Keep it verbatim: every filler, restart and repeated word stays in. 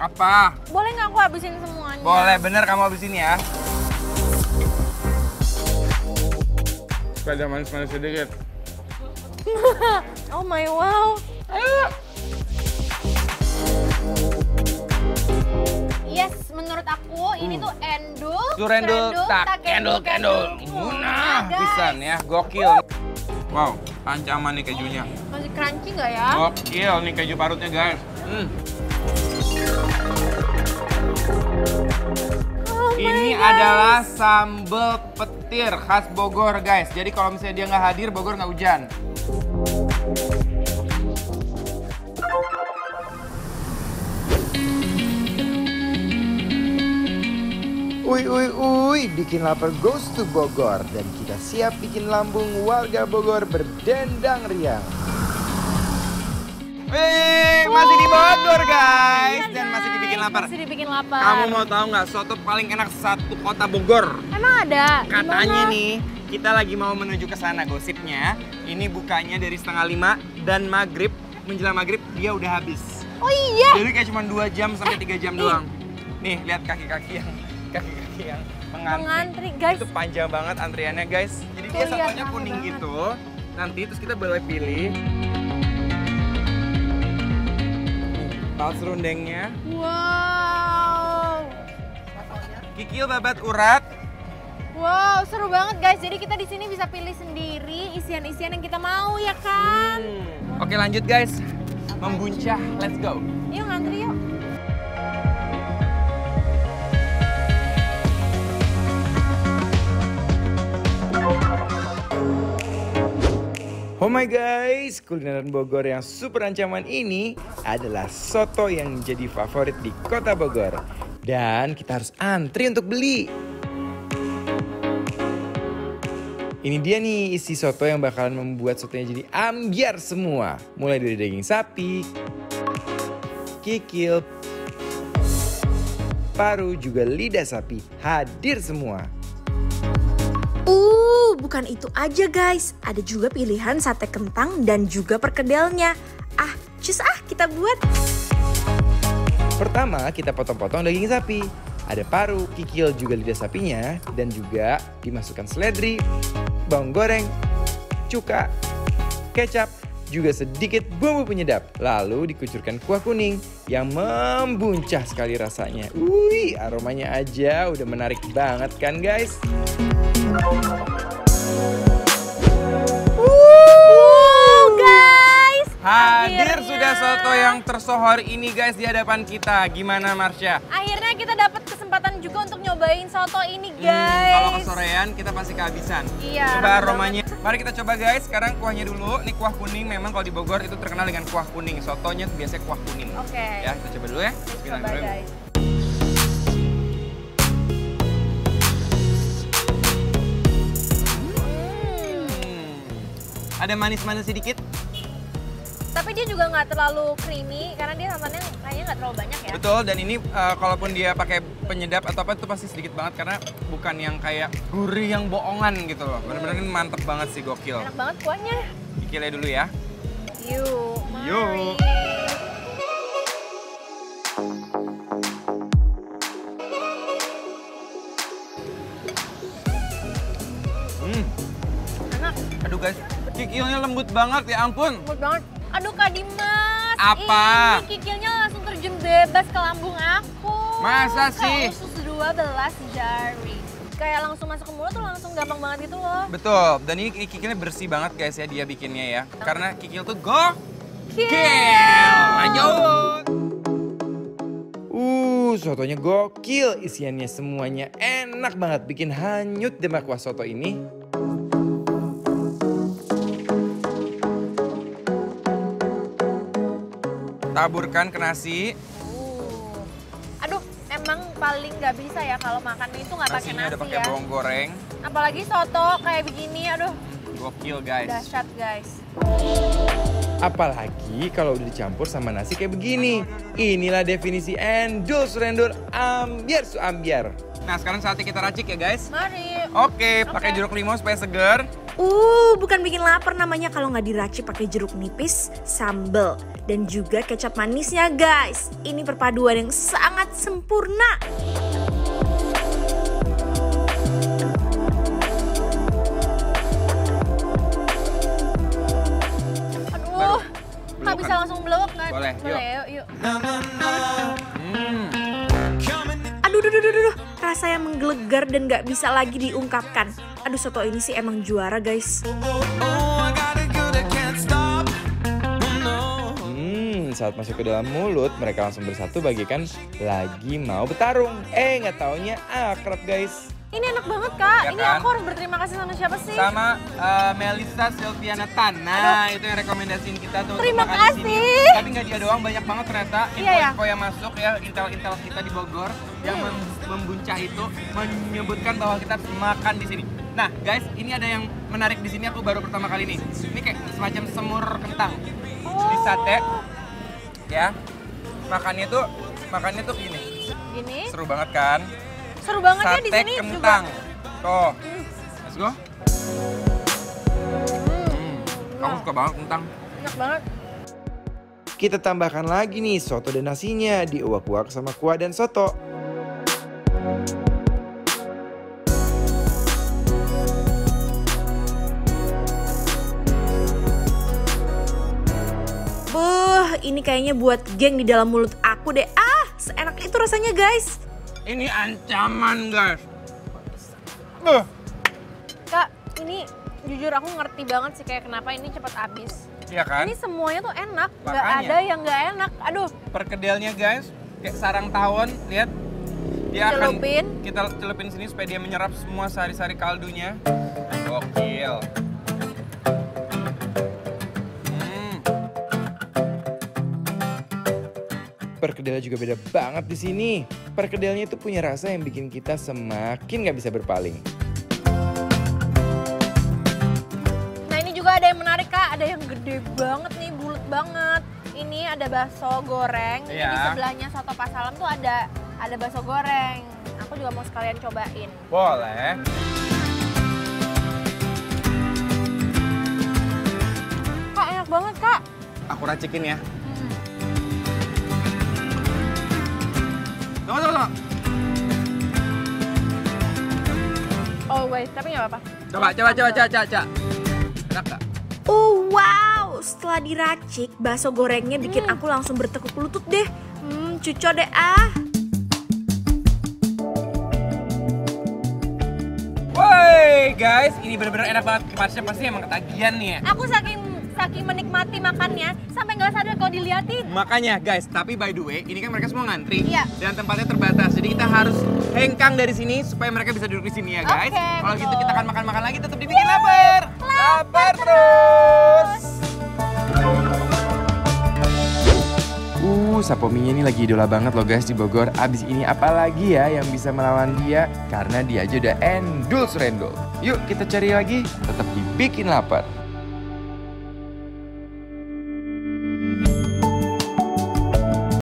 Apa? Boleh nggak aku habisin semuanya? Boleh, bener kamu habisin ya. Supaya ada manis-manis sedikit. Oh my wow. Ayo. Yes, menurut aku ini tuh endul, Surendul, tak kendul, kendul. Nah, pisan ya, gokil. Wow, ancaman nih kejunya. Masih crunchy nggak ya? Gokil nih keju parutnya guys. Hmm. Oh Ini adalah sambal petir khas Bogor guys. Jadi kalau misalnya dia nggak hadir, Bogor nggak hujan. Uy, uy, uy, bikin lapar goes to Bogor. Dan kita siap bikin lambung warga Bogor berdendang riang. Wih, masih di Bogor guys. Dan masih dibikin lapar. Masih dibikin lapar. Kamu mau tahu nggak soto paling enak satu kota Bogor? Emang ada? Katanya Dimana? nih, kita lagi mau menuju ke sana gosipnya. Ini bukanya dari setengah lima dan maghrib, menjelang maghrib dia udah habis. Oh iya. Jadi kayak cuma dua jam sampai tiga jam ih. doang. Nih, lihat kaki-kaki yang kaki-kaki yang mengantri. Mengantri, guys. Itu panjang banget antriannya guys. Jadi Tuh, dia lihat, satunya rame kuning banget. gitu. Nanti terus kita boleh pilih. Tahu serundengnya. Wow. Kikil babat urat. Wow, seru banget guys. Jadi kita di sini bisa pilih sendiri isian-isian yang kita mau ya kan? Hmm. Oke lanjut guys. Membuncah, let's go. Yuk ngantri yuk. Oh my guys, kulineran Bogor yang super ancaman ini adalah soto yang menjadi favorit di kota Bogor. Dan kita harus antri untuk beli. Ini dia nih isi soto yang bakalan membuat sotonya jadi ambiar semua. Mulai dari daging sapi, kikil, paru, juga lidah sapi. Hadir semua. Uh, bukan itu aja guys. Ada juga pilihan sate kentang dan juga perkedelnya. Ah, cus ah kita buat. Pertama, kita potong-potong daging sapi. Ada paru, kikil, juga lidah sapinya. Dan juga dimasukkan seledri, bawang goreng, cuka, kecap, juga sedikit bumbu penyedap. Lalu dikucurkan kuah kuning yang membuncah sekali rasanya. Wih, aromanya aja udah menarik banget kan guys? Wow guys. Hadir Akhirnya. sudah soto yang tersohor ini guys di hadapan kita. Gimana Marsha? Akhirnya kita dapat kesempatan juga untuk nyobain soto ini Hmm, guys. kalau kesorean kita pasti kehabisan. Iya, Coba rame aromanya. Mari kita coba guys. Sekarang kuahnya dulu. Ini kuah kuning. Memang kalau di Bogor itu terkenal dengan kuah kuning. Sotonya tuh biasanya kuah kuning. Oke. Ya, kita coba dulu ya. Coba Bismillahirrahmanirrahim. guys. Hmm. Ada manis-manis sedikit. Tapi dia juga nggak terlalu creamy karena dia santannya kayaknya nggak terlalu banyak ya. Betul, dan ini uh, kalaupun dia pakai penyedap atau apa itu pasti sedikit banget karena bukan yang kayak gurih yang bohongan gitu loh. Bener-bener ini mantep banget sih, gokil. Enak banget kuahnya. Kikilnya dulu ya. Yuk, mari. Yuk. Hmm, Enak, aduh guys, kikilnya lembut banget ya ampun. lembut banget. Aduh Kak Dimas, Apa? ini kikilnya langsung terjun bebas ke lambung aku. Masa sih? Ke usus dua belas jari. Kayak langsung masuk ke mulut tuh langsung gampang banget gitu loh. Betul, dan ini kikilnya bersih banget guys ya dia bikinnya ya. Karena kikil tuh gokil. Lanjut. Uh, sotonya gokil. Isiannya semuanya enak banget. Bikin hanyut deh kuah soto ini. Taburkan ke nasi. Uh. Aduh, emang paling nggak bisa ya kalau makan itu nggak pakai Nasinya nasi udah pakai ya. bawang goreng. Apalagi soto kayak begini, aduh, Gokil guys. dahsyat guys. Apalagi kalau udah dicampur sama nasi kayak begini. Inilah definisi endul surendul ambiar su ambiar. Nah sekarang saatnya kita racik ya guys. Mari. Oke, pakai jeruk limau supaya segar. Uh, bukan bikin lapar namanya kalau nggak diracik pakai jeruk nipis, sambal, dan juga kecap manisnya guys. Ini perpaduan yang sangat sempurna. Aduh, nggak bisa langsung belok kan? Boleh, yuk. yuk, yuk. Hmm. Aduh, duh, duh, duh, duh, rasa yang menggelegar dan gak bisa lagi diungkapkan. Aduh, soto ini sih emang juara guys. Hmm, saat masuk ke dalam mulut, mereka langsung bersatu bagaikan lagi mau bertarung. Eh, nggak taunya akrab guys. Ini enak banget kak, Ya ini kan? aku harus berterima kasih sama siapa sih? Sama uh, Melissa Silviana Tan. Nah, itu yang rekomendasiin kita tuh. untuk Terima makan di sini. kasih. Tapi nggak dia doang, banyak banget ternyata Iya, ya? info-info yang masuk ya, intel-intel kita di Bogor yang Hmm. mem- membuncah itu menyebutkan bahwa kita harus makan di sini. Nah, guys, ini ada yang menarik di sini. Aku baru pertama kali nih. Ini kayak semacam semur kentang di sate, ya. Makannya tuh, makannya tuh gini. Gini, Seru banget kan? seru banget ya Sate di sini kentang. juga. Tuh, let's go. Hmm, aku suka banget kentang. Enak banget. Kita tambahkan lagi nih soto dan nasinya, diuak-uak sama kuah dan soto. Buh, ini kayaknya buat geng di dalam mulut aku deh. Ah, seenak itu rasanya guys. Ini ancaman, guys. Buh. Kak, ini jujur aku ngerti banget sih kayak kenapa ini cepat habis. Iya kan? Ini semuanya tuh enak, nggak Makanya. ada yang nggak enak. Aduh, Perkedelnya, guys, kayak sarang tawon, lihat. Dia Celupin. akan kita celupin sini supaya dia menyerap semua sari-sari kaldunya. Gokil. Hmm. Perkedelnya juga beda banget di sini. Perkedelnya itu punya rasa yang bikin kita semakin nggak bisa berpaling. nah ini juga ada yang menarik kak, ada yang gede banget nih, bulat banget. Ini ada bakso goreng, ini Iya. di sebelahnya soto Pasalam tuh ada ada bakso goreng. Aku juga mau sekalian cobain. Boleh. Kak enak banget kak. Aku racikin ya. Tunggu, tunggu, tunggu. Oh wait, tapi nggak apa-apa. Coba, coba, coba, coba, coba, coba. Enak gak? Oh wow, setelah diracik, bakso gorengnya bikin aku langsung bertekuk lutut deh. Hmm, cuco deh ah. Woi, guys, ini bener-bener enak banget. Kemarin pasti emang ketagihan nih ya. Aku saking saking menikmati makannya sampai nggak sadar kalau diliatin. Makanya guys, tapi by the way, ini kan mereka semua ngantri Iya. dan tempatnya terbatas. Jadi kita harus hengkang dari sini supaya mereka bisa duduk di sini ya guys. Oke, Kalau gitu betul. kita akan makan-makan lagi, tetap dibikin lapar. Lapar terus. Uh, Sapominya ini lagi idola banget loh guys di Bogor. Abis ini apalagi ya yang bisa melawan dia? Karena dia aja udah endul surendul. Yuk kita cari lagi, tetap dibikin lapar.